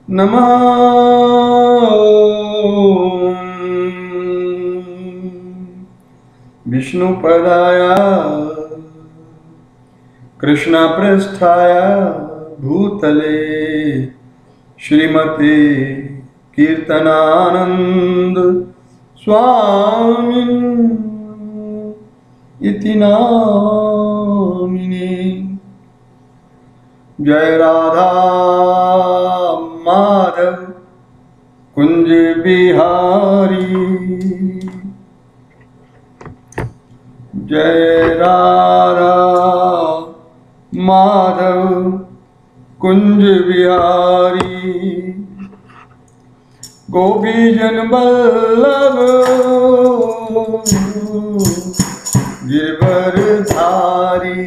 नमः विष्णुपदाय कृष्णपृष्ठाय भूतले श्रीमते कीर्तनानंद स्वामी इति नामिने। जय राधा माधव कुंज बिहारी, जय राधा माधव कुंज बिहारी। गोपीजन वल्लभ गिरवरधारी,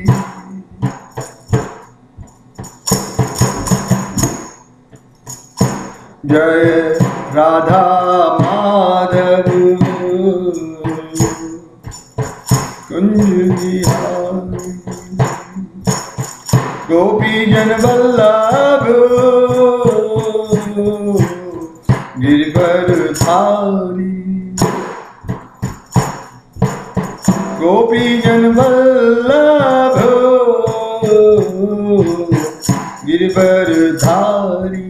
जय राधा माधव कुंज बिहारी। गोपीजन वल्लभ गिरवरधारी, गोपीजन वल्लभ गिरवरधारी।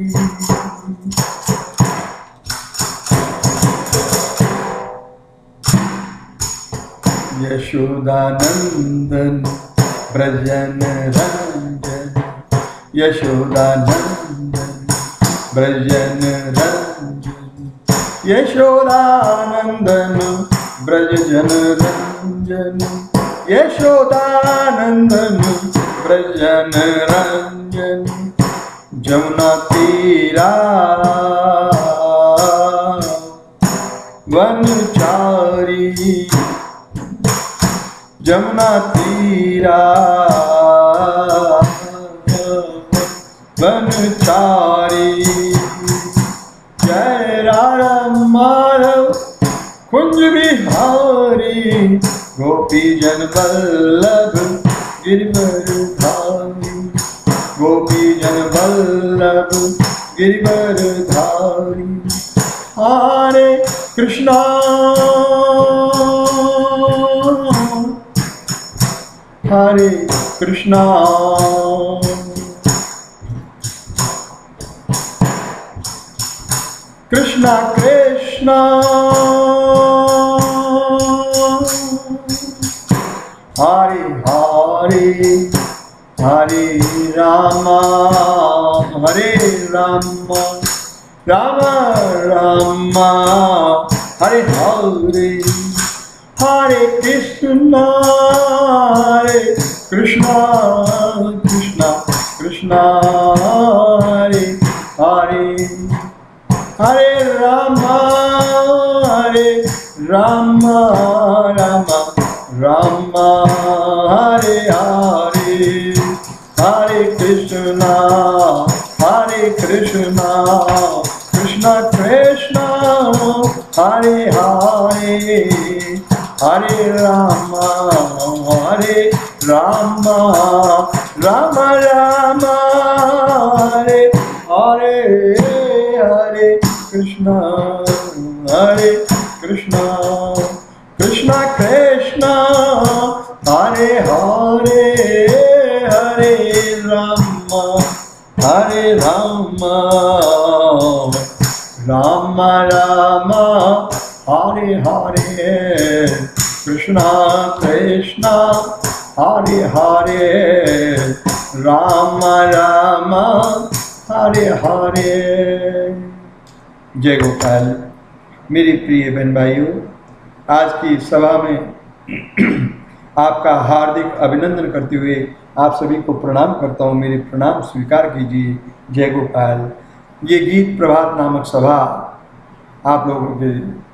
यशोदानंदन ब्रजन रंजन, यशोदानंदन ब्रजन रंजन, यशोदानंदन ब्रजन रंजन, यशोदानंदन ब्रजन रंजन। जमुना तीरा वनचारी, जमुना तीरा वनचारी। जय राधा माधव कुंज बिहारी, गोपीजन वल्लभ गिरवरधारी, गोपीजन वल्लभ गिरवरधारी। हरे कृष्णा हरे कृष्णा कृष्णा कृष्णा हरे हरे, हरे रामा हरे रामा, राम रामा हरे हरे, हरे कृष्णा कृष्णा कृष्णा कृष्णा हरे हरे, हरे रामा रामा रामा हरे हरे, हरे कृष्णा कृष्णा कृष्णा हरे हरे, हरे रामा राम राम हरे हरे, हरे कृष्णा कृष्णा कृष्णा हरे हरे, हरे राम राम राम हरे हरे, कृष्णा कृष्णा हरे हरे, राम राम हरे हरे। जय गोपाल। मेरी प्रिय बहन भाइयों, आज की सभा में आपका हार्दिक अभिनंदन करते हुए आप सभी को प्रणाम करता हूँ। मेरे प्रणाम स्वीकार कीजिए। जय गोपाल। ये गीत प्रभात नामक सभा आप लोगों के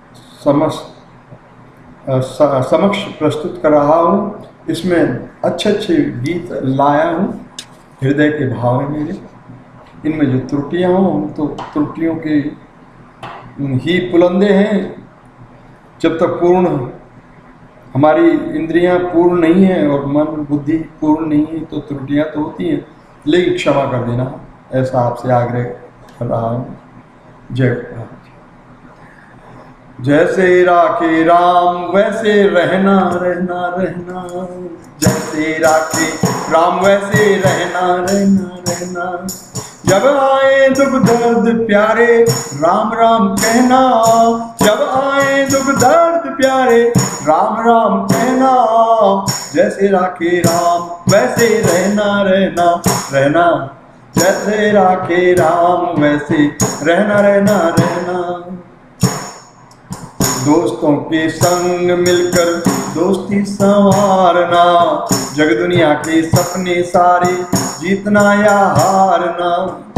समक्ष प्रस्तुत कर रहा हूँ। इसमें अच्छे अच्छे गीत लाया हूँ, हृदय के भाव हैं मेरे। इनमें जो त्रुटियाँ हों तो त्रुटियों के ही पुलंदे हैं। जब तक पूर्ण हमारी इंद्रियां पूर्ण नहीं है और मन बुद्धि पूर्ण नहीं है तो त्रुटियां तो होती हैं, लेकिन क्षमा कर देना, ऐसा आपसे आग्रह राम। जय गोपाल। जैसे राखे राम वैसे रहना रहना रहना, जैसे राखे राम वैसे रहना रहना रहना। जब आए दुख दर्द प्यारे राम राम कहना, जब आए दुख दर्द प्यारे राम राम कहना। जैसे राखे राम वैसे रहना रहना रहना, जैसे राखे राम वैसे रहना रहना रहना। दोस्तों के संग मिलकर दोस्ती संवारना, जग दुनिया के सपने सारे जीतना या हारना।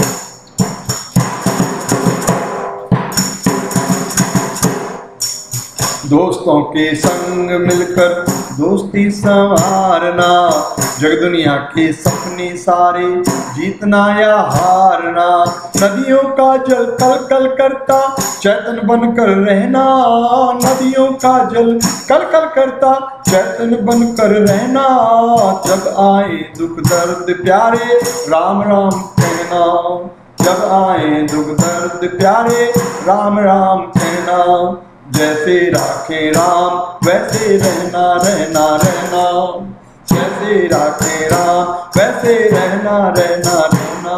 दोस्तों के संग मिलकर दोस्ती संवारना, जग दुनिया के सपने सारे जीतना या हारना। नदियों का जल कल कल करता चैतन बनकर रहना, नदियों का जल कल कल करता चैतन बनकर रहना। जब आए दुख दर्द प्यारे राम राम कहना, जब आए दुख दर्द प्यारे राम राम कहना। जैसे राखे राम वैसे रहना रहना रहना, जैसे राखे राम वैसे रहना रहना रहना।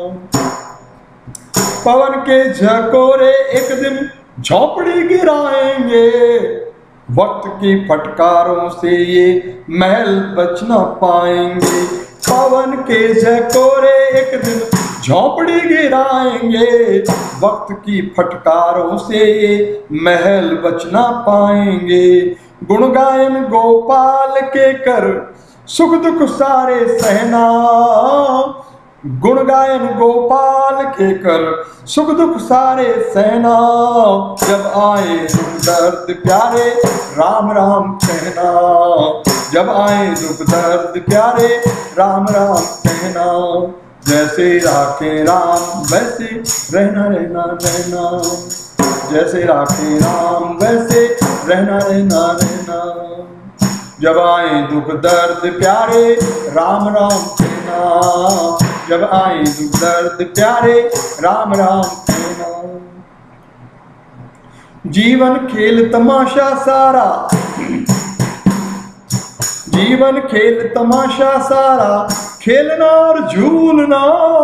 पवन के झकोरे एक दिन झोंपड़ी गिराएंगे, वक्त की फटकारों से ये महल बच न पाएंगे। पवन के झकोरे एक दिन झोंपड़ी गिराएंगे, वक्त की फटकारों से ये महल बच ना पाएंगे। गुण गायन गोपाल के कर सुख दुख सारे सहना, गुण गायन गोपाल के कर सुख दुख सारे सहना। जब आए दुख दर्द प्यारे राम राम कहना, जब आए दुख दर्द प्यारे राम राम कहना। जैसे राखे राम वैसे रहना रहना रहना, जैसे राखे राम वैसे रहना रहना रहना। जब आए दुख दर्द प्यारे राम राम कहना, जब आए दुख दर्द प्यारे राम राम कहना। जीवन खेल तमाशा सारा, जीवन खेल तमाशा सारा, खेलना और झूलना।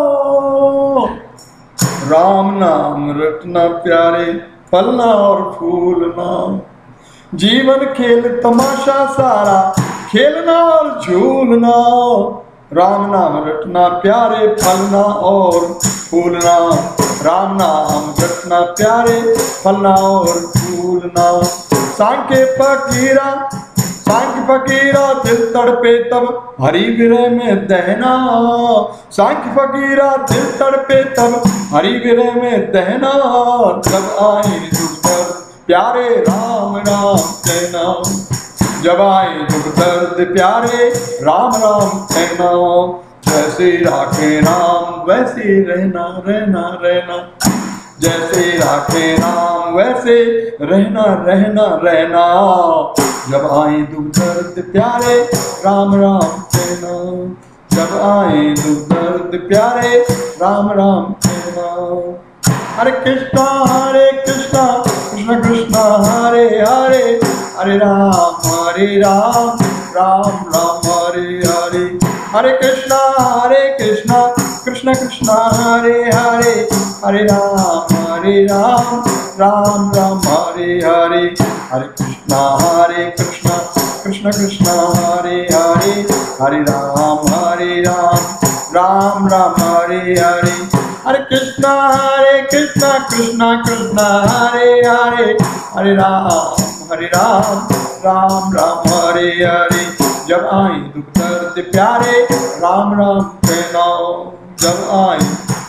राम नाम रटना प्यारे फलना और फूलना। जीवन खेल तमाशा सारा, खेलना और झूलना। राम नाम रटना प्यारे फलना और फूलना, राम नाम रटना प्यारे फलना और फूलना। सांके फकीरा, सांख्य फकीरा दिल तड़पे तब हरि विरह में दहना, सांख्य फकीरा दिल तड़पे तब हरि विरह में दहना। जब आए दुख दर्द प्यारे राम राम कहना, जब आए दुख दर्द प्यारे राम राम कहना। जैसे राखे राम वैसे रहना रहना रहना, जैसे राखे राम वैसे रहना रहना रहना। जब आए दुख दर्द प्यारे राम राम कहना, जब आए दुख दर्द प्यारे राम राम कहना। हरे कृष्णा कृष्ण कृष्ण हरे हरे, हरे राम राम राम हरे हरे। हरे कृष्णा कृष्ण कृष्ण हरे हरे, हरे राम राम राम हरे हरे। हरे कृष्णा कृष्ण कृष्ण हरे हरे, हरे राम राम राम हरे हरे। हरे कृष्णा कृष्ण कृष्ण हरे हरे, हरे राम राम राम हरे हरे। जब आए दुख दर्द प्यारे राम राम कहना, जब आए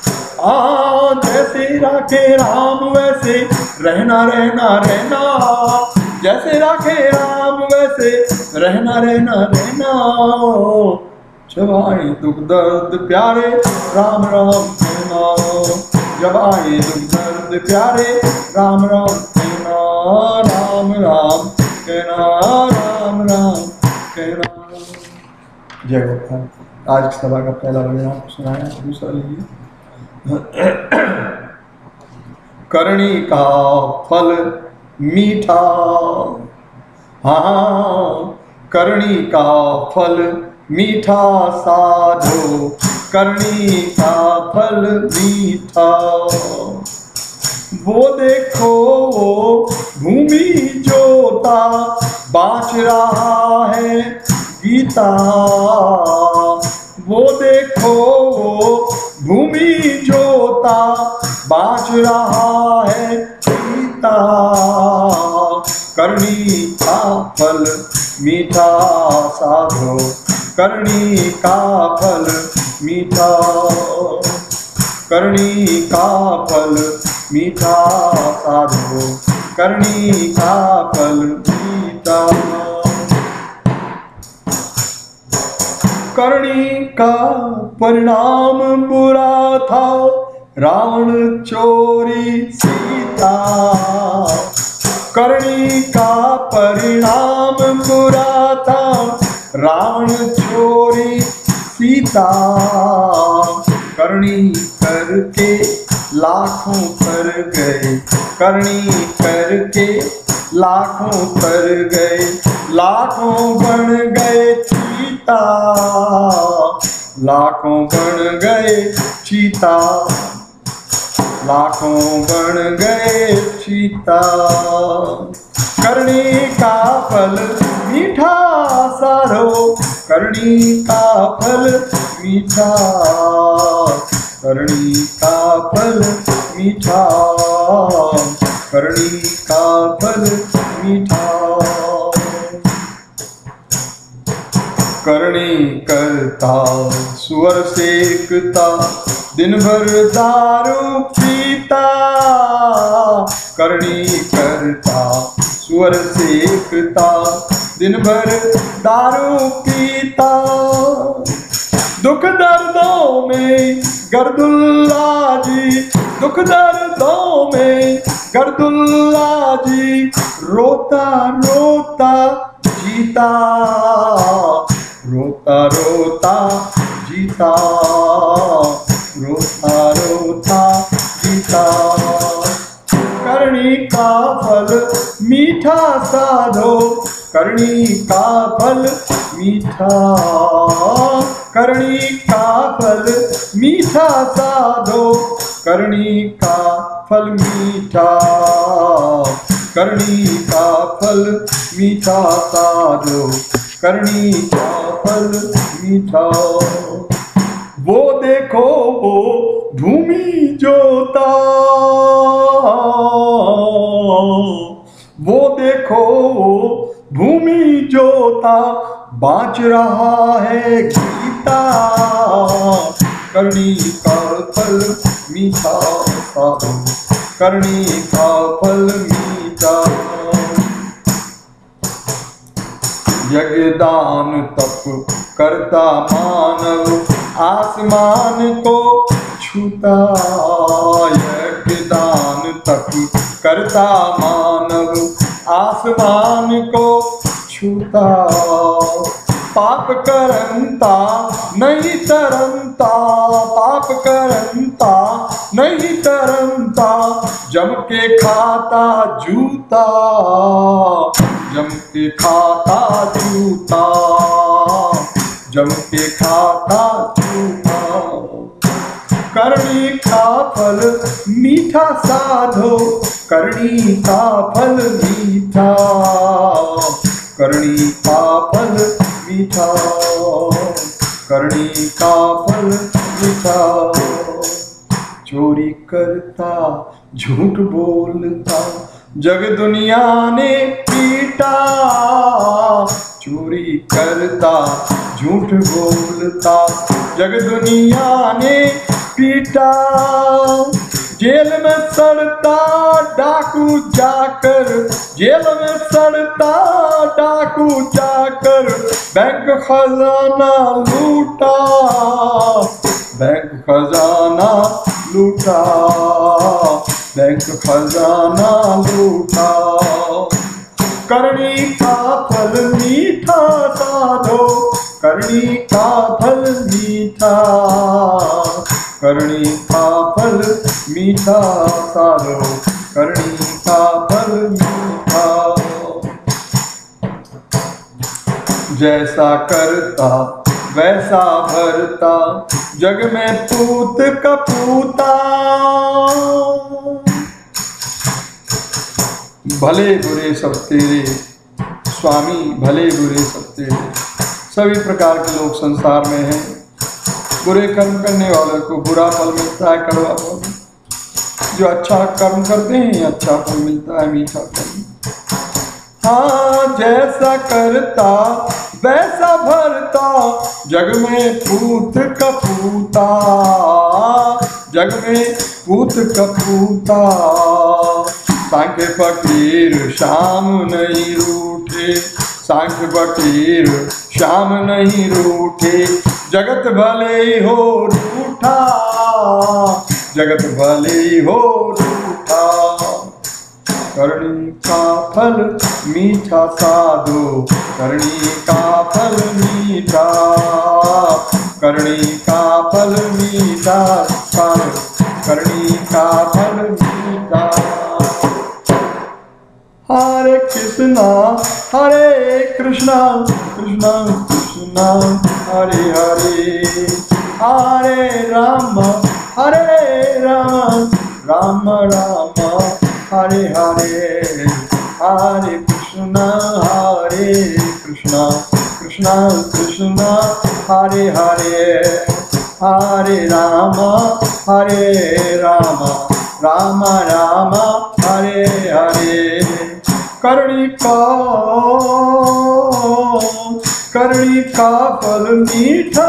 जैसे राखे राम वैसे रहना रहना रहना, जैसे राखे राम वैसे रहना रहना रहना। जब आए दुख दर्द प्यारे राम राम कहना, जब आए दुख दर्द प्यारे राम राम कहना। राम राम कहना, राम राम कहना। जय गोपाल। आज की सभा का पहला भजन आपको सुनाया, दूसरा लीजिए। करनी का फल मीठा। हाँ, करनी का फल मीठा साधो, करनी का फल मीठा। वो देखो वो भूमि जोता बाँच रहा है गीता। वो देखो वो भूमि जोता बाँच रहा है गीता। करनी का फल मीठा साधो, करनी का फल मीठा। करनी का फल मीठा साधो, करनी का फल मीठा। करनी का परिणाम बुरा था, रावण चोरी सीता। करनी का परिणाम बुरा था, रावण चोरी सीता। करनी करके लाखों तर गए, करनी करके लाखों तर गए, लाखों बन गए चीता। लाखों बन गए चीता, लाखों बन गए चीता। करनी का फल मीठा साधो, करनी का फल मीठा। करनी का फल मीठा, करनी का फल मीठा। करनी करता सुअर सेकता, दिन भर दारू पीता। करनी करता सुअर सेकता, दिन भर दारू पीता। दुख दर्दों में गर्दुल्ला जी, दुख दर्दों में गर्दुल्ला जी, रोता रोता जीता। रोता रोता जीता, रोता रोता जीता। करनी का फल मीठा साधो, करनी का फल मीठा। करनी का फल मीठा साधो, करनी का फल मीठा। करनी का फल मीठा साधो, करनी का फल मीठा। वो देखो वो भूमि जोता, वो देखो वो भूमि जोता बाँच रहा है गीता। करनी का फल मीठा साधो, करनी का फल मीठा। यज्ञ दान तप करता मानव, आसमान को छूता। यज्ञ दान तप करता मानव, आसमान को छूता। पाप करंता नहीं तरंता, पाप करंता नहीं तरंता। जम के खाता जूता, जम के खाता जूता, जम के खाता जूता। करनी का फल मीठा साधो, करनी का फल मीठा। करनी का फल मीठा, करनी का फल मीठा। चोरी करता झूठ बोलता, जग दुनिया ने पीटा। चोरी करता झूठ बोलता, जग दुनिया ने पीटा। जेल में सड़ता डाकू जाकर, जेल में सड़ता डाकू जाकर, बैंक खजाना लूटा। बैंक खजाना लूटा, बैंक खजाना लूटा। करनी का फल मीठा साधो, करनी का फल मीठा। करनी का फल मीठा साधो, करनी का फल मीठा। जैसा करता वैसा भरता, जग में पूत कपूता। भले बुरे सब तेरे स्वामी, भले बुरे सब तेरे। सभी प्रकार के लोग संसार में हैं। बुरे कर्म करने वालों को बुरा फल मिलता है, कड़वा फल। जो अच्छा कर्म करते हैं अच्छा फल मिलता है, मीठा फल। हाँ, जैसा करता वैसा भरता, जग में पूत कपूता, जग में पूत कपूता। सांख्य फकीर श्याम नहीं रूठे, सांख्य फकीर श्याम नहीं रूठे। जगत भले ही हो रूठा, जगत भले ही हो रूठा। करनी का फल मीठा साधो, करनी का फल मीठा, करनी का फल मीठा साधो, करनी का फल मीठा। हरे कृष्णा हरे कृष्णा, कृष्णा कृष्णा हरे हरे, हरे राम राम राम हरे हरे, हरे कृष्णा कृष्णा कृष्णा हरे हरे, हरे राम राम राम हरे हरे। करनी का फल मीठा,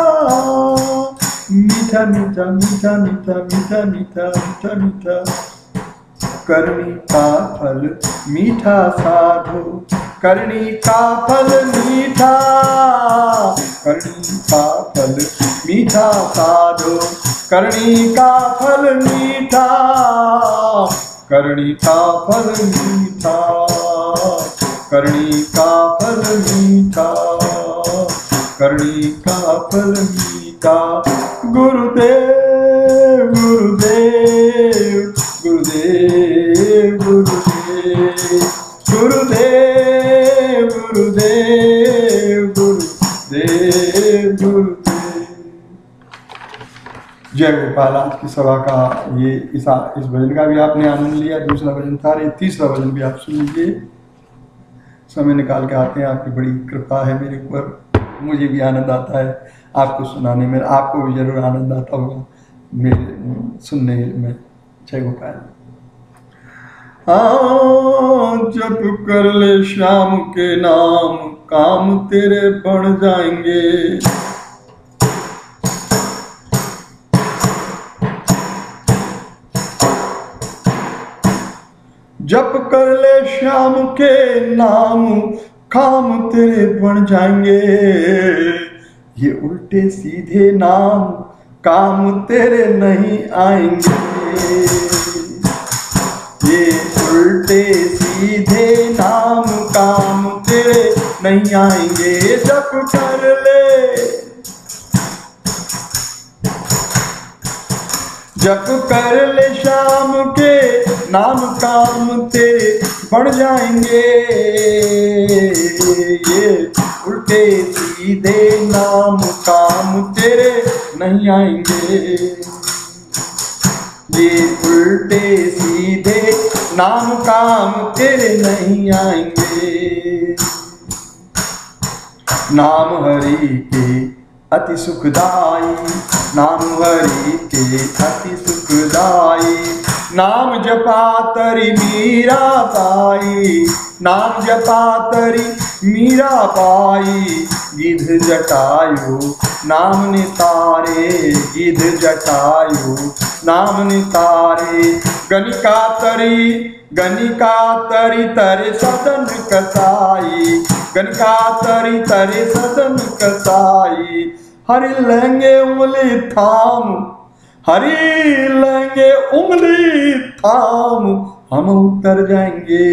मीठा मीठा मीठा मीठा मीठा मीठा मीठा मीठा। करनी का फल मीठा साधो, करनी का फल मीठा, करनी का फल मीठा साधो, करनी का फल मीठा, करनी का फल मीठा, करनी का फल मीठा, करनी का फल मीठा। गुरुदेव गुरुदेव गुरुदेव गुरुदेव गुरुदेव गुरुदेव गुरुदेव गुरुदेव। जय गोपाल। आज की सभा का ये इस भजन का भी आपने आनंद लिया। दूसरा भजन था, ये तीसरा भजन भी आप सुन लीजिए। समय निकाल के आते हैं, आपकी बड़ी कृपा है मेरे ऊपर। मुझे भी आनंद आता है आपको सुनाने में, आपको भी जरूर आनंद आता होगा मेरे सुनने में। जय गोपाल। जप कर ले श्याम के नाम, काम तेरे बढ़ जाएंगे। जप कर ले श्याम के नाम, काम तेरे बढ़ जाएंगे। ये उल्टे सीधे नाम काम तेरे नहीं आएंगे। ये उल्टे सीधे नाम काम तेरे नहीं आएंगे। जप कर ले, जप कर ले श्याम के नाम, काम तेरे बढ़ जाएंगे। ये उल्टे सीधे नाम काम तेरे नहीं आएंगे। ये उल्टे सीधे नाम काम तेरे नहीं आएंगे। नाम हरि के अति सुखदाई, नाम हरि के अति सुखदाई। नाम जपा तरी मीरा पाई, नाम जपा तरी मीरा पाई। गिद्ध जटायु नाम नितारे, गिद्ध जटायु नाम नितारे। गणिका तरी तरे सदन कसाई, गणिका तरी तरे सदन कसाई। हरि लेंगे उंगली थाम, हरि लेंगे उंगली थाम, हम उतर जाएंगे।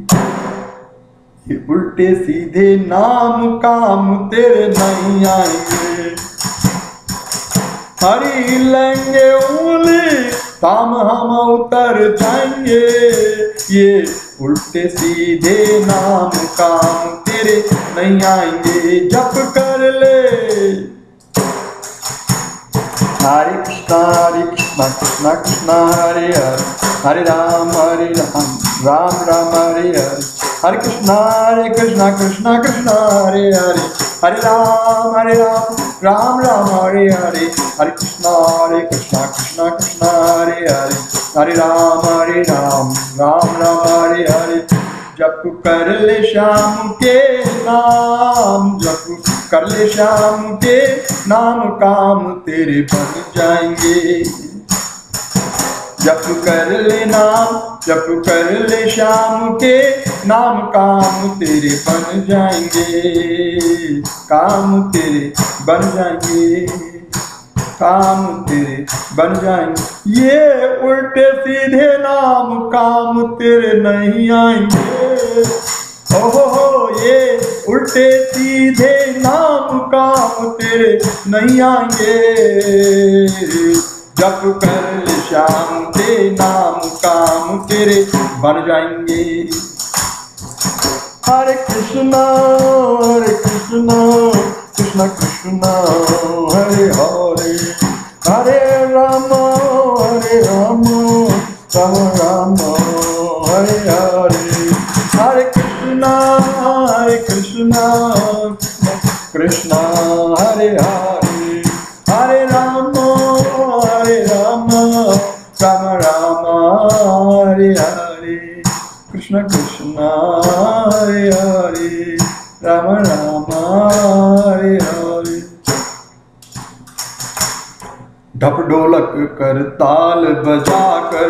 ये उल्टे सीधे नाम काम तेरे नहीं आएंगे। हरी लेंगे उंगली ताम हम उतर जाएंगे। ये उल्टे सीधे नाम काम तेरे नहीं आएंगे। जप कर ले हरे कृष्णा कृष्णा कृष्णा हरे हरे, हरे राम राम राम हरे हरे, हरे कृष्णा कृष्णा कृष्णा हरे हरे, हरे राम राम राम हरे हरे, हरे कृष्णा कृष्णा कृष्णा हरे हरे, हरे राम राम राम हरे हरे। जप कर ले श्याम के नाम, जप कर ले श्याम के नाम काम तेरे बन जाएंगे। जप कर ले नाम, जप कर ले श्याम के नाम काम तेरे बन जाएंगे। काम तेरे बन जाएंगे, काम तेरे बन जाएंगे। ये उल्टे सीधे नाम काम तेरे नहीं आएंगे। हो ये उल्टे सीधे नाम काम तेरे नहीं आएंगे। जप कर ले श्याम के नाम काम तेरे बन जाएंगे। हरे कृष्णा कृष्ण कृष्ण हरे हरे, हरे राम राम राम हरे हरे, हरे कृष्णा कृष्णा हरे हरे, हरे राम राम राम हरे हरे, कृष्ण कृष्ण हरे हरे, राम राम हरे हरे। ढप ढोलक कर ताल बजा कर,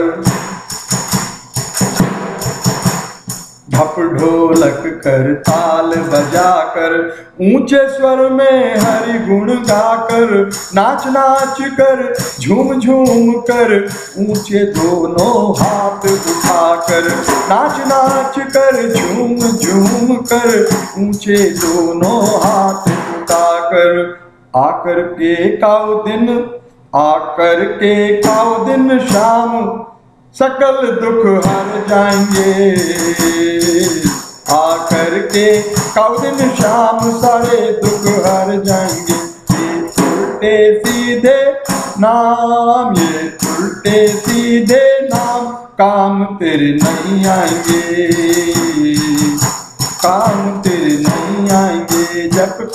ढप ढोलक कर ताल बजा कर, ऊंचे स्वर में हरि गुण गाकर, नाच नाच कर झूम झूम कर, ऊंचे दोनों हाथ उठाकर, नाच नाच कर झूम झूम कर, ऊंचे दोनों हाथ उठाकर, आकर के काऊ दिन शाम सकल दुख हर जाएंगे। आकर के काऊ दिन शाम सारे दुख हर जाएंगे। ये उल्टे सीधे नाम, ये उल्टे सीधे नाम काम तेरे नहीं आएंगे। काम तेरे नहीं आएंगे।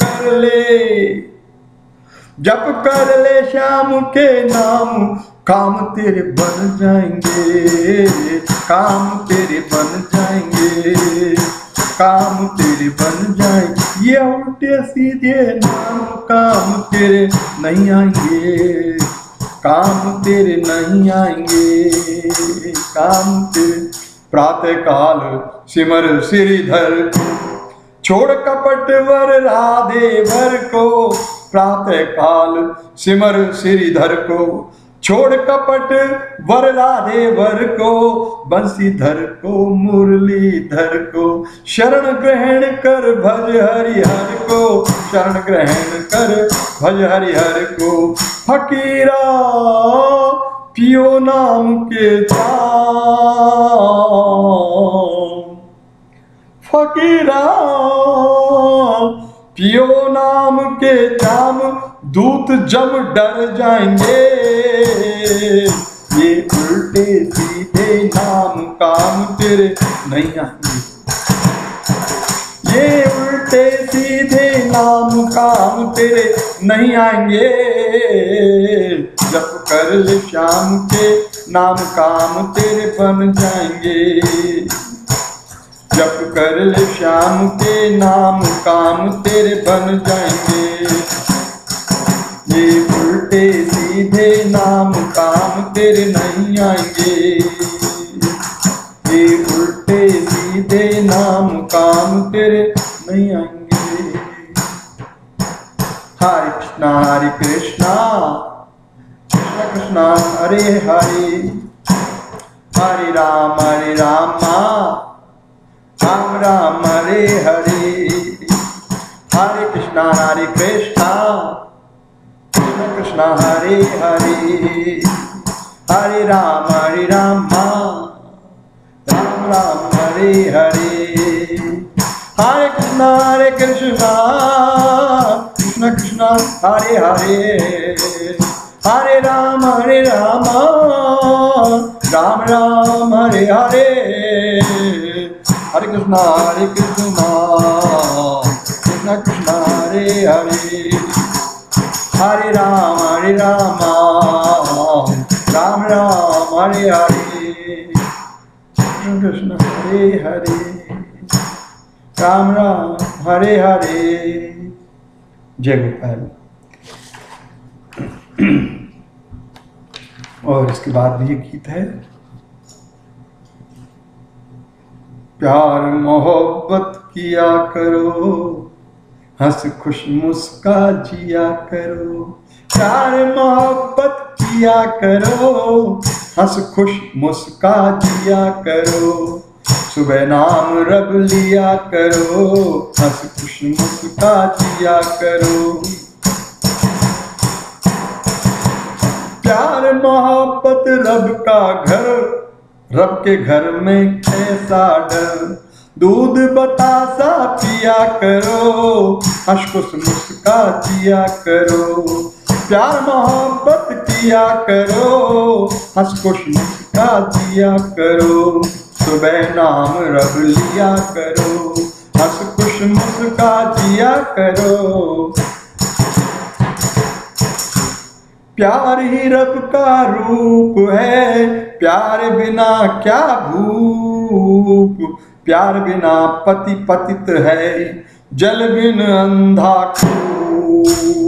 जप कर ले श्याम के नाम काम तेरे बन जाएंगे। काम तेरे बन जाएंगे, काम तेरे बन जाएंगे। ये उल्टे सीधे नाम काम तेरे नहीं आएंगे। काम तेरे नहीं आएंगे, काम तेरे। प्रातः काल सिमर श्रीधर को, छोड़ कपट वर राधे वर को। प्रातः काल सिमर श्रीधर को, छोड़ कपट वर राधे वर को। बंसीधर को मुरलीधर को, शरण ग्रहण कर भज हरिहर को। शरण ग्रहण कर भज हरिहर को। फकीरा पियो नाम के जाम, फकीरा पियो नाम के जाम, दूत जब डर जाएंगे। ये उल्टे सीधे नाम काम तेरे नहीं आएंगे। ये उल्टे सीधे नाम काम तेरे नहीं आएंगे। जप कर ले श्याम के नाम काम तेरे बन जाएंगे। जप कर ले श्याम के नाम काम तेरे बन जाएंगे। ये उल्टे सीधे नाम काम तेरे नहीं आएंगे। ये उल्टे सीधे नाम काम तेरे नहीं आएंगे। हरे कृष्णा कृष्ण कृष्ण हरे हरे, हरे राम राम राम हरे हरे, हरे कृष्णा कृष्ण कृष्ण हरे हरे, हरे राम राम राम हरे हरे, हरे कृष्ण कृष्ण कृष्ण हरे हरे, हरे राम राम राम हरे हरे, हरे कृष्ण कृष्ण कृष्ण हरे हरे, हरे राम राम राम हरे हरे, कृष्ण हरे हरे, राम राम हरे हरे। जय गोपाल। और इसके बाद भी ये गीत है, प्यार मोहब्बत किया करो, हंस खुश मुस्का जिया करो, प्यार मोहब्बत किया करो, हंस खुश मुस्का जिया करो, सुबह नाम रब लिया करो, हंस खुश मुस्का जिया करो, प्यार मोहब्बत रब का घर, रब के घर में कैसा डर, दूध बतासा पिया करो, हंस खुश मुस्का जिया करो, प्यार मोहब्बत किया करो, हंस खुश मुस्का जिया करो, सुबह नाम रब लिया करो, हंस खुश मुस्का जिया करो, प्यार ही रब का रूप है, प्यार बिना क्या भूप, प्यार बिना पति पतित है, जल बिन अंधा खूब,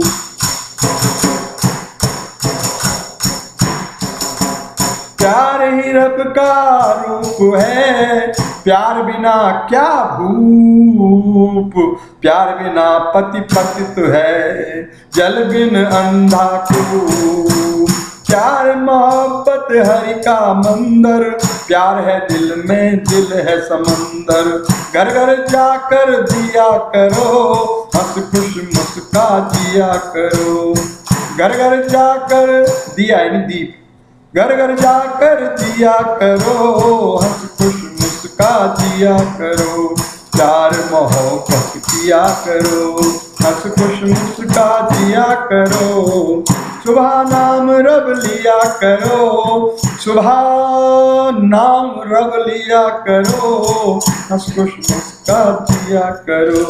प्यार ही रब का रूप है, प्यार बिना क्या भूप, प्यार बिना पति पतित है, जल बिन अंधा खूब, प्यार मोहब्बत हरि का मंदिर, प्यार है दिल में दिल है समंदर, घर घर जाकर दिया करो, हंस खुश मुस्का जिया करो, घर घर जाकर दिया यानी दीप, घर घर जाकर दिया करो, हंस खुश मुस्का जिया करो, प्यार मोहब्बत किया करो, हंस खुश मुस्का जिया करो, सुबह नाम रब लिया करो, सुबह नाम रब लिया करो, हंस खुश मुस्का जिया करो,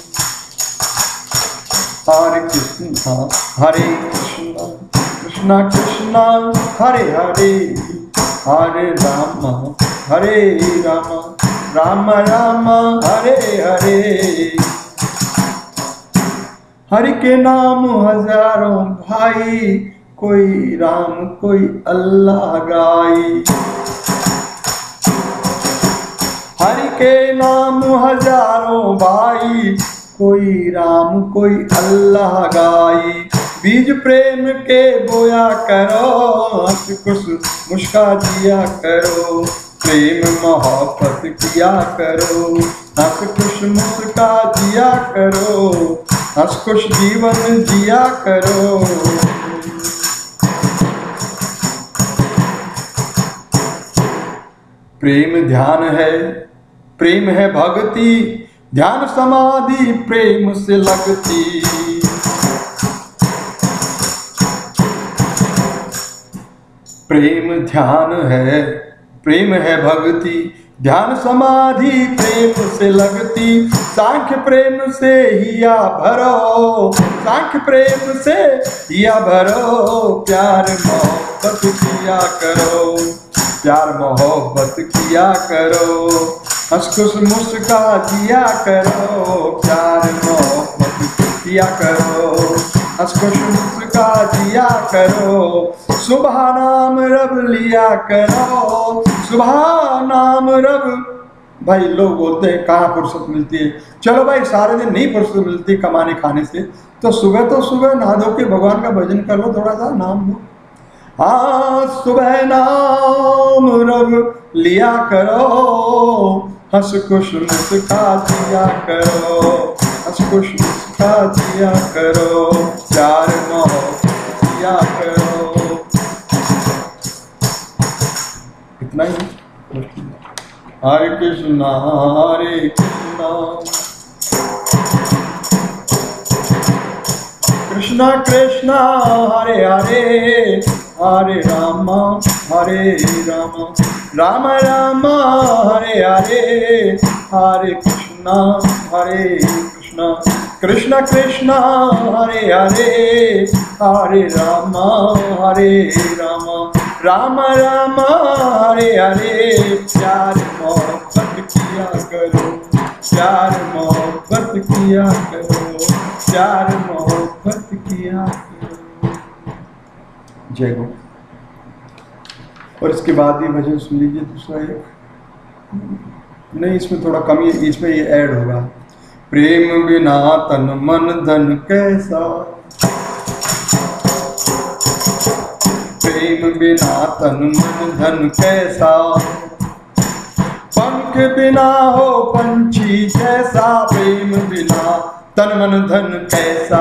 हरे कृष्ण कृष्ण कृष्ण हरे हरे, हरे राम राम राम हरे हरे, हरि के नाम हजारों भाई, कोई राम कोई अल्लाह गाई, हरि के नाम हजारों भाई, कोई राम कोई अल्लाह गाई, बीज प्रेम के बोया करो, हंस खुश मुस्का जिया करो, प्रेम मोहब्बत किया करो, हंस खुश मुस्का जिया करो, हंस खुश जीवन जिया करो, प्रेम ध्यान है, प्रेम है भक्ति, ध्यान समाधि प्रेम से लगती, प्रेम ध्यान है, प्रेम है भक्ति, ध्यान समाधि प्रेम से लगती, सांख्य प्रेम से हिया भरो, सांख्य प्रेम से हिया भरो, प्यार मोहब्बत किया करो, प्यार मोहब्बत किया करो, हंस खुश मुस्का जिया करो, प्यार मोहब्बत किया करो, हंस खुश मुस्का जिया करो, सुबह नाम रब लिया करो, सुबह नाम रब। भाई लोग बोलते हैं कहाँ फुर्सत मिलती है, चलो भाई सारे दिन नहीं फुर्सत मिलती कमाने खाने से, तो सुबह नहा धो के भगवान का भजन कर लो, थोड़ा सा नाम लो, हाँ सुबह नाम रब लिया करो, हंस खुश मुस्का जिया करो, हंस खुश मुस्का जिया करो, प्यार मोहब्बत किया करो। इतना ही। हरे कृष्णा कृष्णा कृष्णा हरे हरे, हरे राम राम राम हरे हरे, हरे कृष्णा कृष्णा कृष्णा हरे हरे, हरे राम राम राम हरे हरे। प्यार मोहब्बत किया करो, प्यार मोहब्बत किया करो, प्यार मोहब्बत किया करो। जय गुरु। और इसके बाद ये भजन सुन लीजिए दूसरा एक, नहीं इसमें थोड़ा कमी, इसमें ये ऐड होगा। प्रेम बिना तन मन धन कैसा, प्रेम बिना तन मन धन कैसा, पंख बिना हो पंछी जैसा, प्रेम बिना तन मन धन कैसा,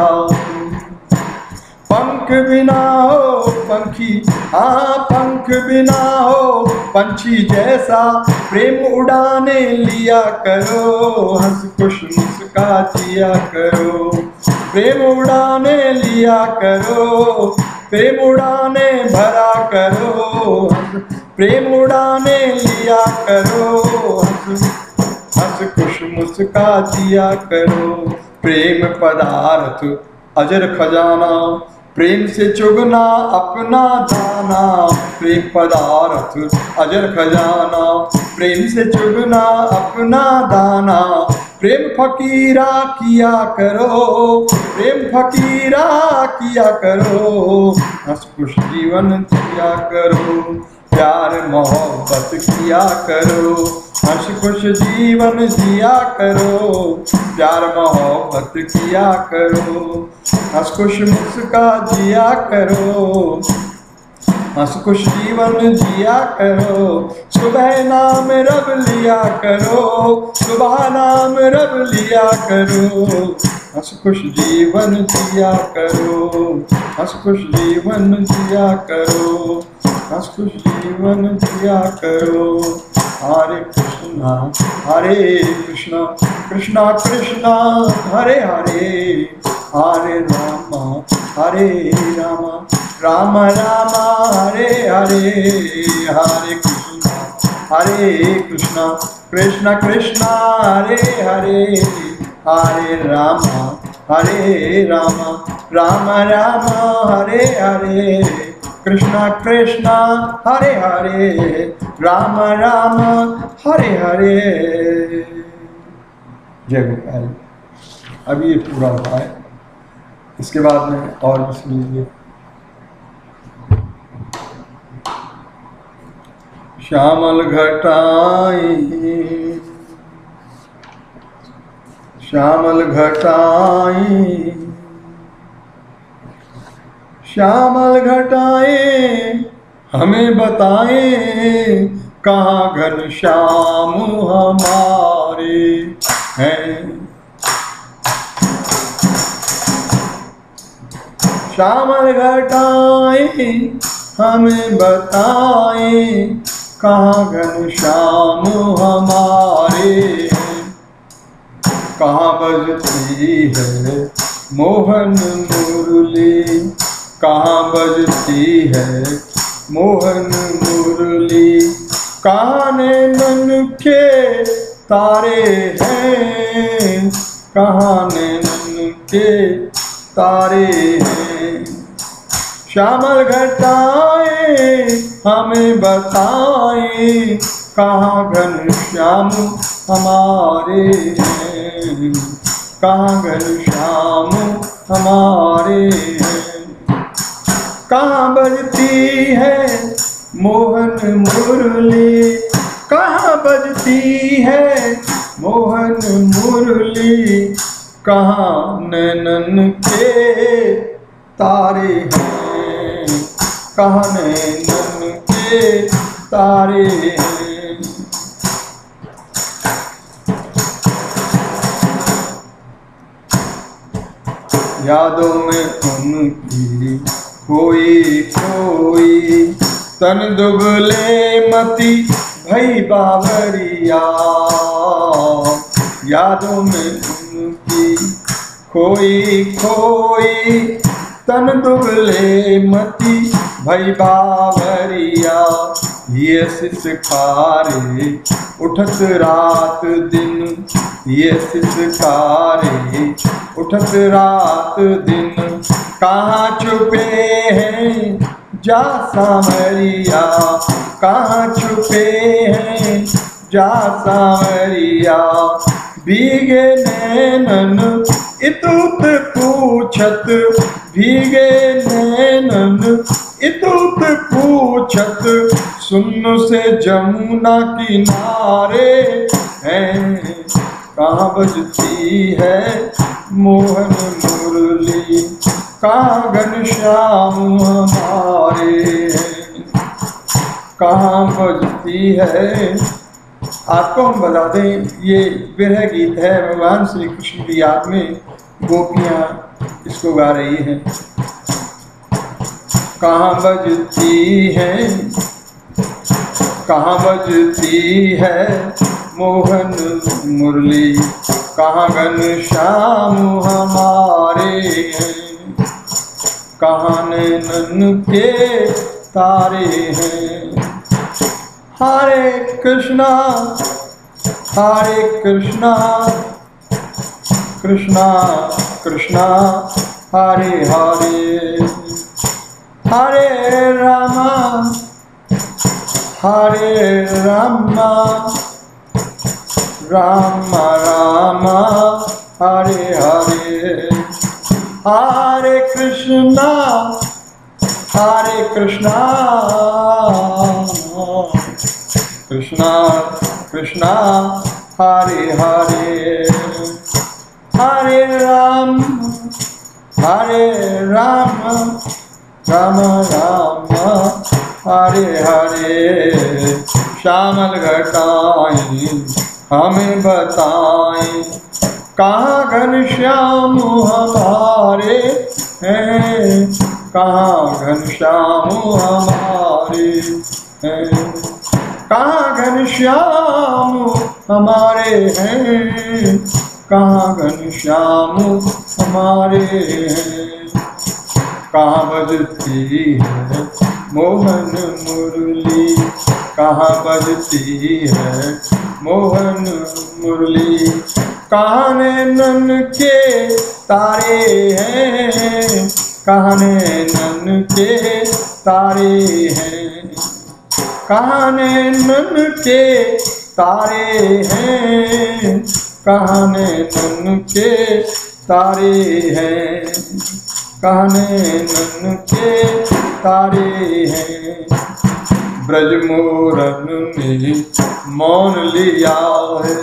पंख बिना हो पंखी, हाँ पंख बिना हो पंछी जैसा, प्रेम उड़ाने लिया करो, हंस खुश मुस्का जिया करो, प्रेम उड़ाने लिया करो, प्रेम उड़ाने भरा करो, प्रेम उड़ाने लिया करो, हंस खुश मुस्का जिया करो। प्रेम पदार्थ अजर खजाना, प्रेम से चुगना अपना दाना, प्रेम पदार्थ अजर खजाना, प्रेम से चुगना अपना दाना, प्रेम फकीरा किया करो, प्रेम फकीरा किया करो, हंस खुश जीवन जिया करो, प्यार मोहब्बत किया करो, हंस खुश जीवन जिया करो, प्यार मोहब्बत किया करो, हंस खुश मुस्का जिया करो, हंस खुश जीवन जिया करो। सुबह नाम रब लिया करो, सुबह नाम रब लिया करो, हंस खुश जीवन जिया करो, हंस खुश जीवन जिया करो, हंस खुश जीवन जिया करो। हरे कृष्णा कृष्णा कृष्णा हरे हरे, हरे राम राम राम हरे हरे, हरे कृष्णा कृष्णा कृष्णा हरे हरे, हरे राम राम राम हरे हरे, कृष्णा कृष्णा हरे हरे, राम राम हरे हरे। जय गोपाल। अभी ये पूरा हुआ है, इसके बाद में और भी सुन लीजिए। श्यामल घटाई, श्यामल घटाई, श्यामल घटाए हमें बताए, कहाँ घन श्याम हमारे हैं। श्यामल घटाए हमें बताए, कहाँ घन श्याम हमारे हैं। कहाँ बजती है मोहन मुरली, कहाँ बजती है मोहन मुरली, कहाँ नैनन के तारे हैं, कहाँ नैनन के तारे हैं। श्यामल घटाए हमें बताए, कहाँ घन श्याम हमारे हैं, कहाँ घन श्याम हमारे हैं। कहाँ बजती है मोहन मुरली, कहाँ बजती है मोहन मुरली, कहाँ नैनन के तारे हैं, कहाँ नैनन के तारे हैं। यादों में उनकी खोई खोई तन दुबले मती भई बावरिया, यादों में उनकी खोई खोई तन दुबले मती भई बावरिया। ये सिसकारे उठत रात दिन, ये सिसकारे उठत रात दिन, कहाँ छुपे हैं जा सांवरिया, कहाँ छुपे हैं जा सांवरिया। भीगे नैनन इतुत पूछत, भीगे नैनन इतुत पूछत, सुन से जमुना किनारे हैं, कहाँ बजती है मोहन मुरली, कहाँ घनश्याम हमारे हैं, कहाँ बजती है। आपको हम बता दें, ये विरह गीत है, भगवान श्री कृष्ण की याद में गोपियाँ इसको गा रही हैं। कहाँ बजती है, कहाँ बजती है मोहन मुरली, कहाँ घनश्याम हमारे हैं, कहाँ नैनन के तारे हैं। हरे कृष्णा कृष्णा कृष्णा हरे हरे, हरे रामा राम राम हरे हरे, हरे कृष्णा कृष्णा कृष्णा हरे हरे, हरे राम राम राम हरे हरे। श्यामल घटाई हमें बताएं, कहाँ घनश्याम हमारे हैं, कहाँ घनश्याम हमारे हैं, कहाँ घनश्याम हमारे हैं, कहाँ घनश्याम हमारे हैं। कहाँ बजती है मोहन मुरली, कहाँ बजती है मोहन मुरली, कहाँ नैनन के तारे हैं, कहाँ नैनन के तारे हैं, कहाँ नैनन के तारे हैं, कहाँ नैनन के तारे हैं, कहाँ नैनन के तारे हैं। ब्रज मोरन ने मौन लिया है,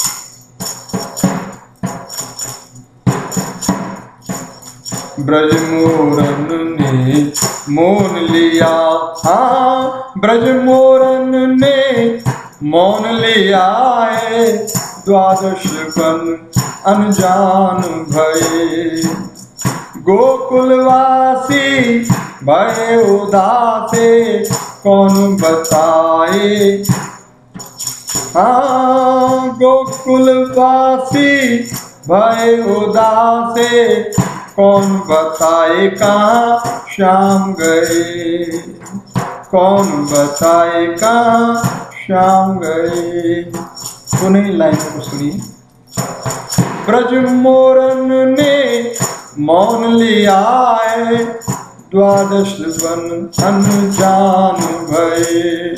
ब्रज मोरन ने मौन लिया, हाँ ब्रज मोरन ने मौन लिया है, द्वादश बन अनजान भये, गोकुलवासी भय उदासे कौन बताए, हाँ गोकुलवासी भय उदासे कौन बताए, कहाँ श्याम गए, कौन बताए कहाँ श्याम गए। सुनिए लाइन को सुनिए। ब्रज मोरन ने मौन लिया है, द्वादश वन अनजान भये,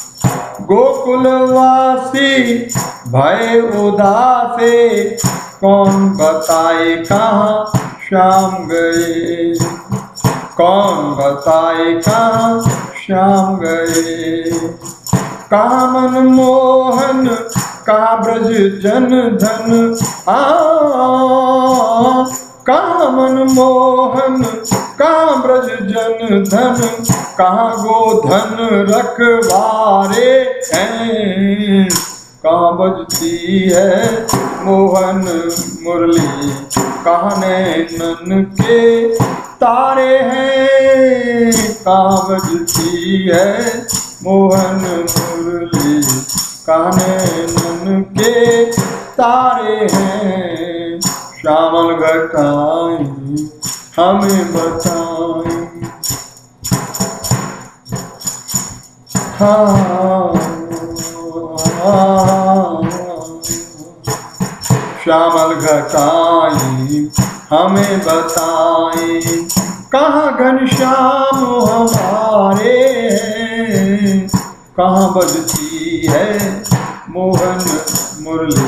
गोकुलवासी भय उदासे कौन बताए कहाँ श्याम गए, कौन बताए कहाँ श्याम गए। कहाँ मनमोहन कहाँ ब्रज जन धन, कहाँ मनमोहन कहाँ ब्रज जन धन, कहाँ गोधन रखवारे हैं, कहाँ बजती है मोहन मुरली, कहाँ नैनन के तारे हैं, कहाँ बजती है मोहन मुरली, कहाँ नैनन के तारे हैं। श्यामल घटाई हमें बताई, श्यामल घटाई हमें बताई, कहाँ घनश्याम हमारे हैं, कहाँ बजती है मोहन मुरली,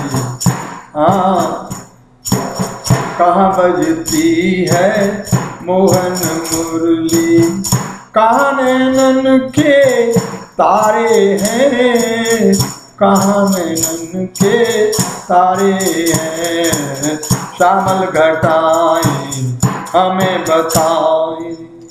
कहाँ बजती है मोहन मुरली, कहाँ नैनन के तारे हैं, कहाँ नैनन के तारे हैं। श्यामल घटाई हमें बताई,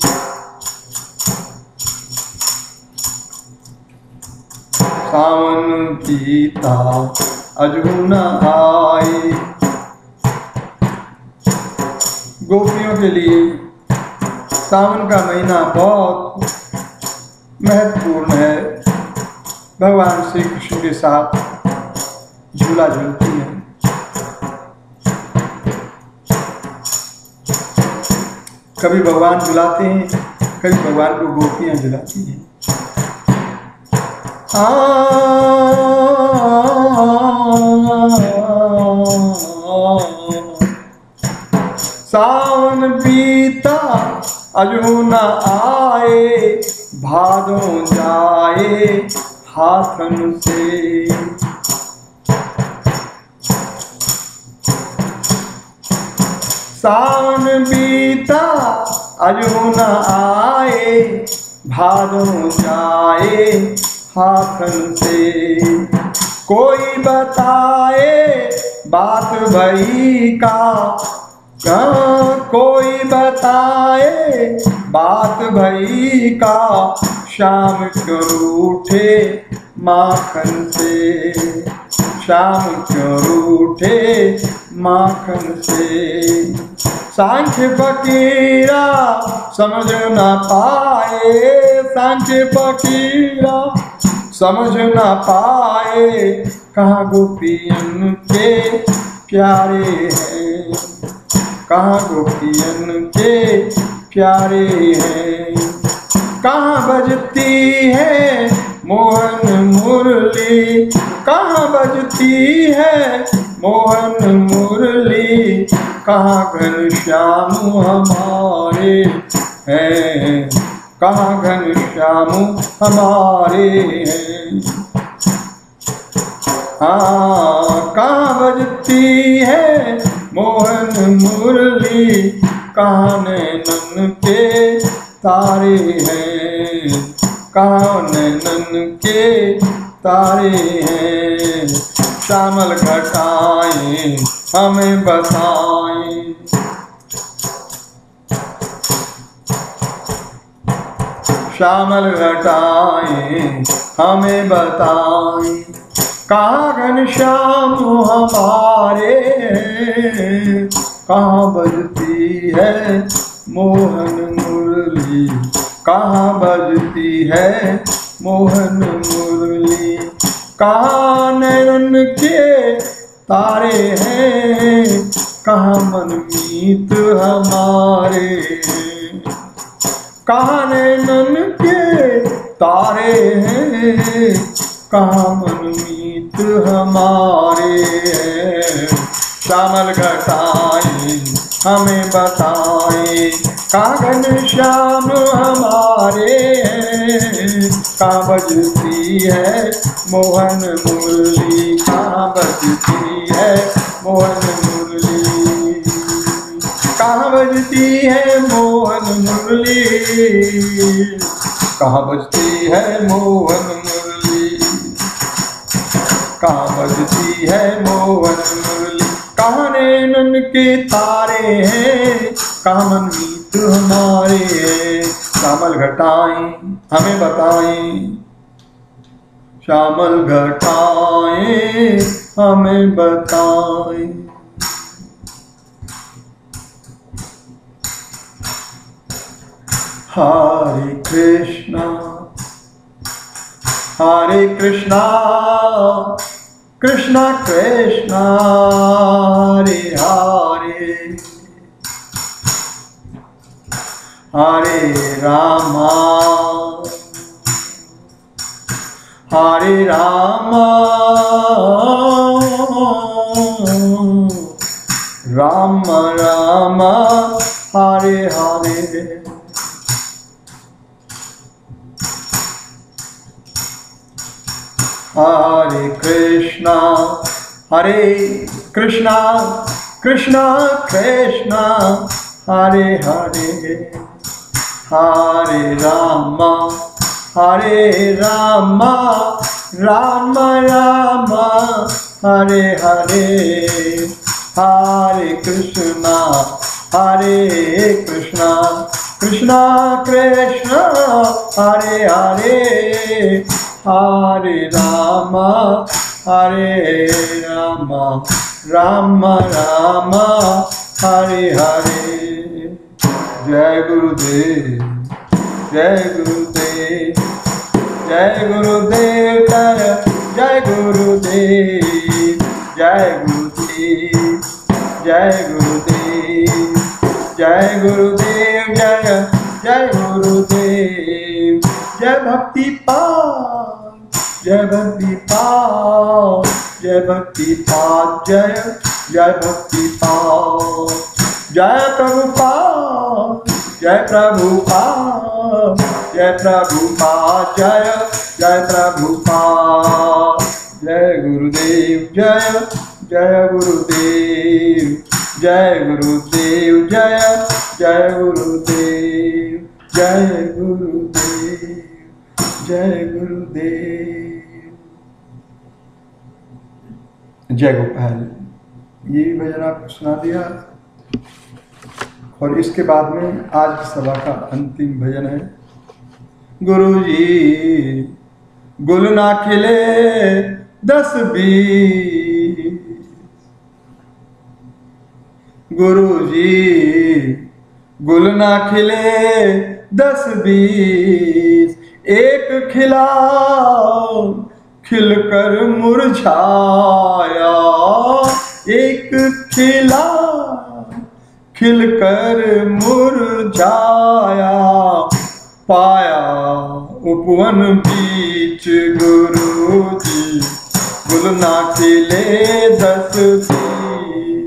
सावन बीता अजू न आई। गोपियों के लिए सावन का महीना बहुत महत्वपूर्ण है। भगवान श्री कृष्ण के साथ झूला झूलती है। कभी भगवान झुलाते हैं, कभी भगवान को गोपियां झुलाती हैं। सावन बीता अजू न आए, भादों जाए हाथन से। सावन बीता अजू न आए, भादों जाए हाथन से। कोई बताए बात भई का, कोई बताए बात भई का, श्याम क्यों रूठे माखन से, श्याम क्यों रूठे माखन से। सांख्य फकीरा समझ न पाए, सांख्य फकीरा समझ न पाए, कहाँ गोपियन के प्यारे हैं, कहाँ गोपियन के प्यारे हैं। कहाँ बजती है मोहन मुरली, कहाँ बजती है मोहन मुरली, कहाँ घनश्याम हमारे हैं, कहाँ घनश्याम हमारे हैं। कहाँ बजती है मोहन मुरली, कहाँ नैनन के तारे हैं, कहाँ नैनन के तारे हैं। श्यामल घटाएं हमें बताएं, श्यामल घटाएं हमें बताएं। कहाँ घनश्याम हमारे, कहाँ बजती है मोहन मुरली, कहाँ बजती है मोहन मुरली, कहाँ नैनन के तारे हैं, कहाँ मनमीत हमारे हैं, कहाँ नैनन के तारे हैं, कहाँ मनमीत हमारे हैं। श्यामल घटाएं हमें बताएं, कहाँ घनश्याम हमारे हैं, कहाँ बजती है मोहन मुरली, कहाँ बजती है मोहन मुरली, कहाँ बजती है मोहन मुरली, कहाँ बजती है मोहन मुरली, कहाँ बजती है मोहन मुरली, कहाँ नैनन के तारे हैं, कहाँ मनमीत हमारे हैं। श्यामल घटाएं हमें बताएं, श्यामल घटाएं हमें बताएं। Hare Krishna, Hare Krishna, Krishna Krishna, Hare Hare, Hare Rama, Hare Rama, Rama Rama, Hare Hare. Hare Krishna, Hare Krishna, Krishna Krishna, Hare Hare, Hare Rama, Hare Rama, Rama Rama, Hare Hare, Hare Krishna, Hare Krishna, Krishna Krishna, Hare Hare, Hare Rama, Hare Rama, Rama Rama, Hare Hare. Jai Gurudev, Jai Gurudev, Jai Gurudev, Jai Gurudev, Jai Gurudev, Jai Gurudev, Jai Gurudev, Jai Gurudev, Jai Bhakti Paal, Jai Bhakti Paal, Jai Bhakti Paal, Jai Bhakti Paal, Jai Prabhupada, Jai Prabhupada, Jai Prabhupada, Jai Prabhupada, Jai Gurudev, Jai Gurudev, Jai Gurudev, Jai Gurudev, Jai Gurudev, Jai Gurudev. जय गोपाल। ये भजन आपको सुना दिया और इसके बाद में आज की सभा का अंतिम भजन है। गुरुजी गुल ना खिले 10-20, गुरुजी गुल ना खिले 10-20, एक खिला खिलकर मुरझाया, एक खिला खिलकर मुरझाया, पाया उपवन बीच गुरुजी गुल ना खिले 10-20,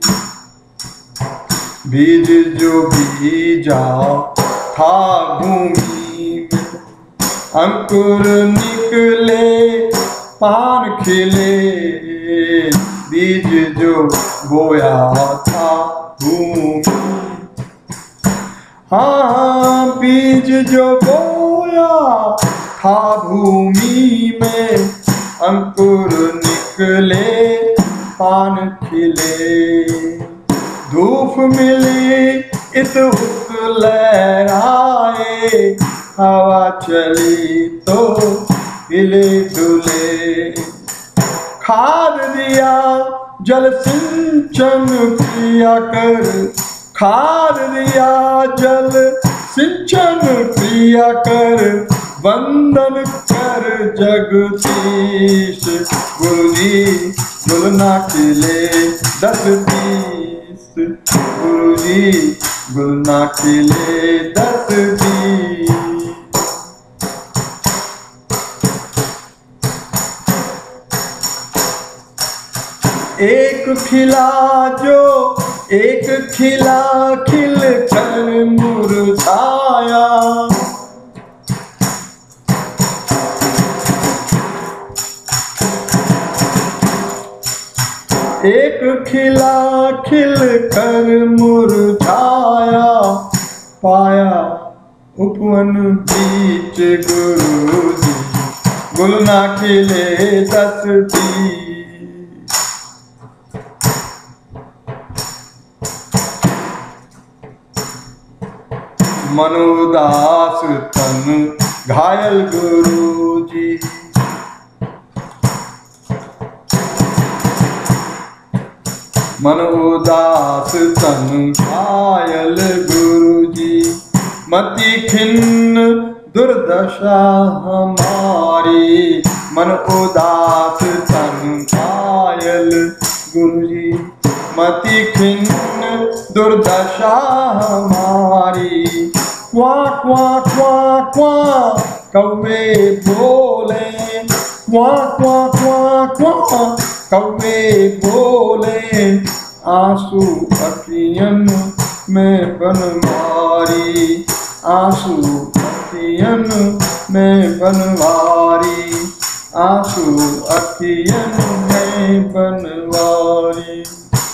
बीज जो बीजा था भूमि में, अंकुर निकले पान खिले, बीज जो बोया था भूमि, हाँ बीज जो बोया था भूमि में, अंकुर निकले पान खिले, धूप मिली इत लहराए, हवा चली तो हिले डुले, खाद दिया जल सिंचन किया कर, खाद दिया जल सिंचन किया कर, वंदन कर जगदीश, गुरुजी गुल ना खिले 10-20, गुरुजी गुल ना खिले 10-20। एक खिला जो एक खिला खिल कर मुरझाया, एक खिला खिल कर मुरझाया, पाया उपवन बीच गुरुजी गुल ना खिले 10-20। मनोदास तन घायल गुरुजी, मनोदास तन घायल गुरुजी, मति खिन्न दुर्दशा हमारी, मन उदास तन घायल गुरुजी। मति खिन्न दुर्दशा हमारी, क्वा क्वा क्वा क्वा कौवे बोले, क्वा क्वा क्वा क्वा कौवे बोले, आंसू अखियन में बनवारी, आंसू अखियन में बनवारी, आंसू अखियन में बनवारी।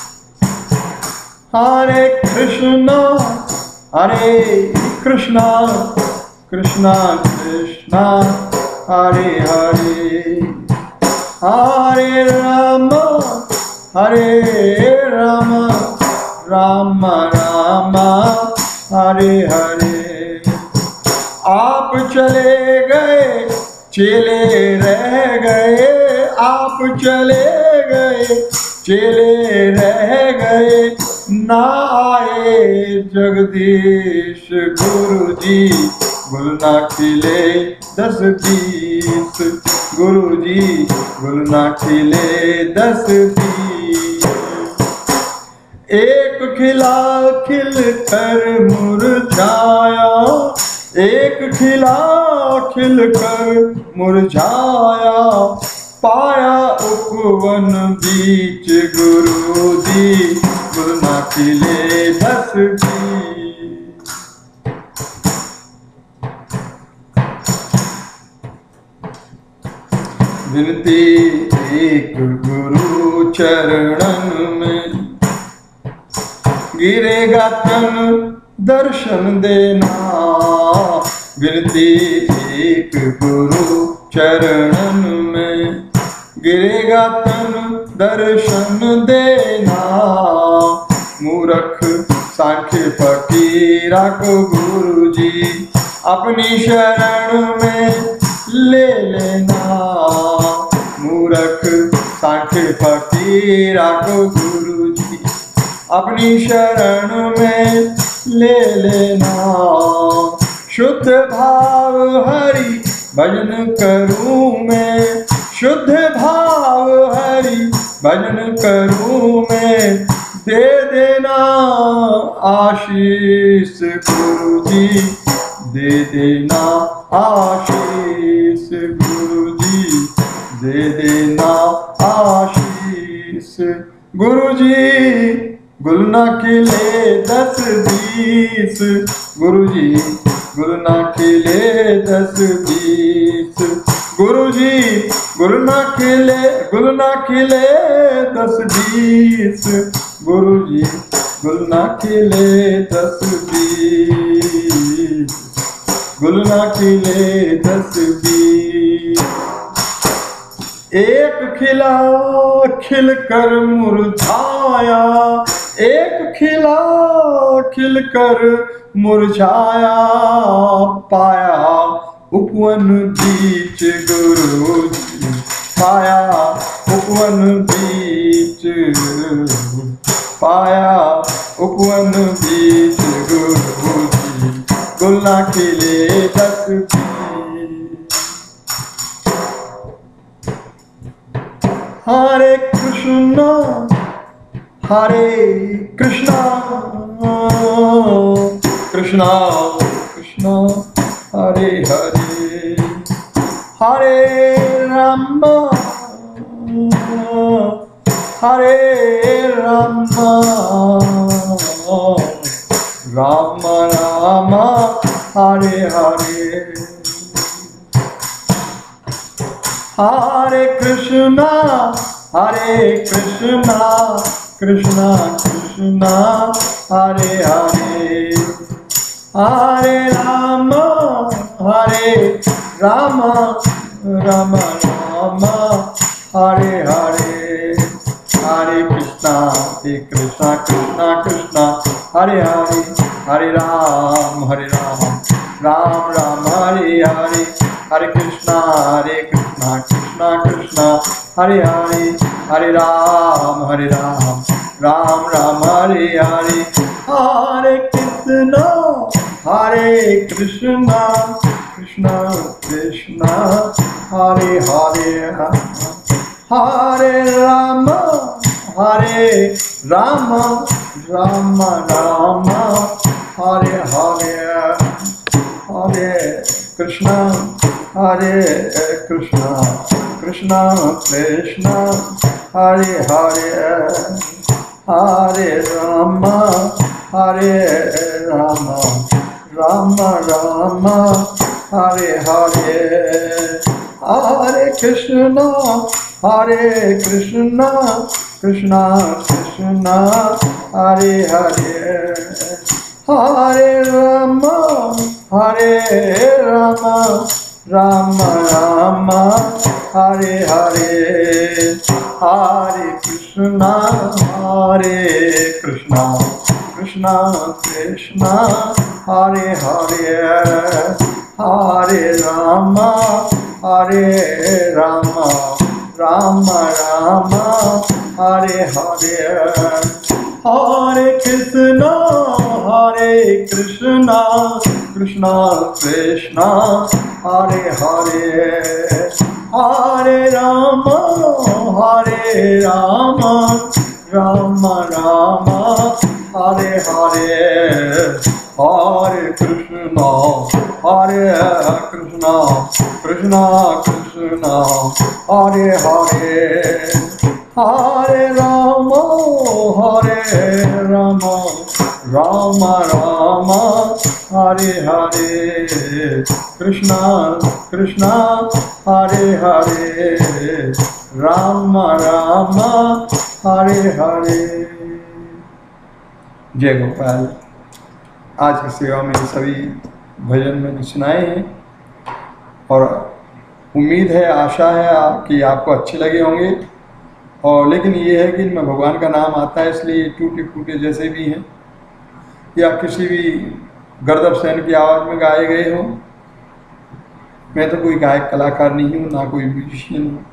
हरे कृष्णा कृष्णा कृष्णा हरे हरे, हरे राम राम राम हरे हरे। आप चले गए चेले रह गए, आप चले गए चेले रह गए, ना आए जगदीश गुरुजी, गुल ना खिले 10-20, गुरुजी गुल ना खिले 10-20। एक खिला खिल कर मुरझाया, एक खिला खिल कर मुरझाया, पाया उपवन बीच गुरुजी, गुल ना खिले 10-20। विनती एक गुरु चरणन में, गिरेगा तन दर्शन देना, विनती एक गुरु चरणन में, गिरेगा तन दर्शन देना, मूर्ख सांख्य फकीरा को गुरुजी अपनी शरण में ले लेना, मूर्ख सांख्य फकीरा को गुरुजी अपनी शरण में ले लेना। शुद्ध भाव हरि भजन करूं मैं, शुद्ध भाव हरि भजन करूं मैं, दे देना आशीष गुरुजी, दे देना आशीष गुरुजी, दे देना आशीष गुरुजी। गुल ना खिले 10-20, गुरुजी गुल ना खिले 10-20, गुरुजी गुल ना खिले 10-20, गुरुजी गुल ना खिले 10-20, गुल ना खिले 10-20। एक खिला खिल कर मुरझाया, एक खिला खिल कर मुरझाया, पाया उपवन बीच गुरुजी, पाया उपवन बीच, पाया उपवन बीच गुरुजी, गुल ना खिले 10-20। हरे कृष्णा कृष्णा कृष्णा हरे हरे, हरे राम राम राम हरे हरे, हरे कृष्णा कृष्णा कृष्णा हरे हरे, हरे राम राम राम हरे हरे, हरे कृष्णा कृष्णा कृष्णा हरे हरे, हरे राम राम राम हरे हरे, हरे कृष्णा कृष्णा कृष्णा हरे हरे, हरे राम राम राम हरे हरे, हरे कृष्णा कृष्णा कृष्णा हरे हरे, हरे राम राम राम हरे हरे, हरे कृष्णा कृष्णा कृष्णा हरे हरे, हरे राम राम राम हरे हरे, हरे कृष्णा कृष्णा कृष्णा हरे हरे, हरे राम राम राम हरे हरे, हरे कृष्णा कृष्णा कृष्णा हरे हरे, हरे राम राम राम हरे हरे, हरे कृष्णा कृष्णा कृष्णा हरे हरे, हरे राम राम राम हरे हरे, हरे कृष्णा कृष्णा कृष्णा हरे हरे, हरे राम राम राम हरे हरे, कृष्णा हरे हरे, राम राम हरे हरे। जय गोपाल। आज की सेवा में सभी भजन मैंने सुनाए हैं और उम्मीद है, आशा है कि आपको अच्छे लगे होंगे। और लेकिन ये है कि इनमें भगवान का नाम आता है, इसलिए टूटे फूटे जैसे भी हैं या किसी भी गर्दभ सेन की आवाज़ में गाए गए हों। मैं तो कोई गायक कलाकार नहीं हूँ, ना कोई म्यूजिशियन हूँ।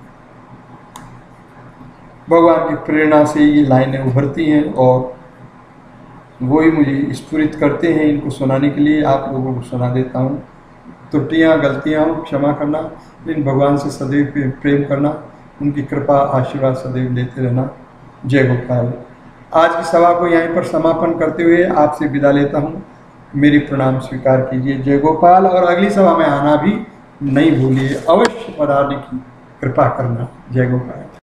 भगवान की प्रेरणा से ये लाइनें उभरती हैं और वही मुझे स्फुरित करते हैं इनको सुनाने के लिए। आप लोगों को सुना देता हूँ। त्रुटियाँ गलतियाँ क्षमा करना, लेकिन भगवान से सदैव प्रेम करना, उनकी कृपा आशीर्वाद सदैव लेते रहना। जय गोपाल। आज की सभा को यहीं पर समापन करते हुए आपसे विदा लेता हूँ। मेरी प्रणाम स्वीकार कीजिए। जय गोपाल। और अगली सभा में आना भी नहीं भूलिए, अवश्य पधारने की कृपा करना। जय गोपाल।